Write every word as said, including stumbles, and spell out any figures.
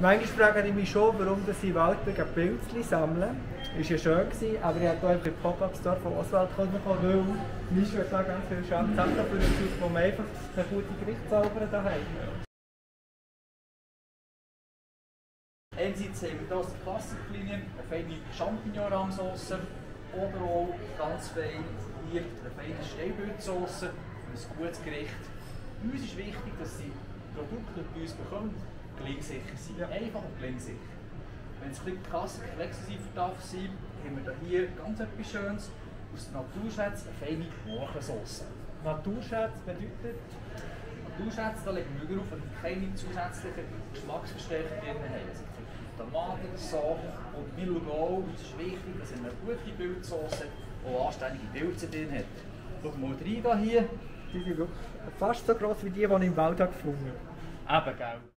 Manchmal frage ich mich schon, warum ich in Waldberg ein Pilzchen sammeln. Das war ja schön, gewesen, aber ich habe hier einfach in den Pop-Up-Store von Oswald gekommen, weil Misch hat da ganz viele Sachen für uns aus, wo man einfach eine gute Gerichtszaubern daheim. Einerseits haben wir hier aus der Klassiklinie eine feine Champignon-Rahmsauce oder auch ganz fein hier eine feine Steinbützsauce für ein gutes Gericht. Uns ist wichtig, dass die Produkte, die bei uns bekommen, gelingsicher sind. Ja. Einfach und gelingsicher. Wenn es ein bisschen exklusiver darf sein, haben wir hier ganz etwas Schönes aus der Naturschätze, eine feine Mochensauce. Naturschätze bedeutet? Naturschätze, da legen wir auf, dass wir keine zusätzlichen Geschmacksverstärker drin haben. Also Tomaten oder so. Und wir schauen auch, uns ist wichtig, dass eine gute Pilzsauce auch anständige Pilze drin hat. Schauen wir mal rein hier. Die sind wirklich fast so gross wie die, die ich im Wald gefunden habe. Eben, gell.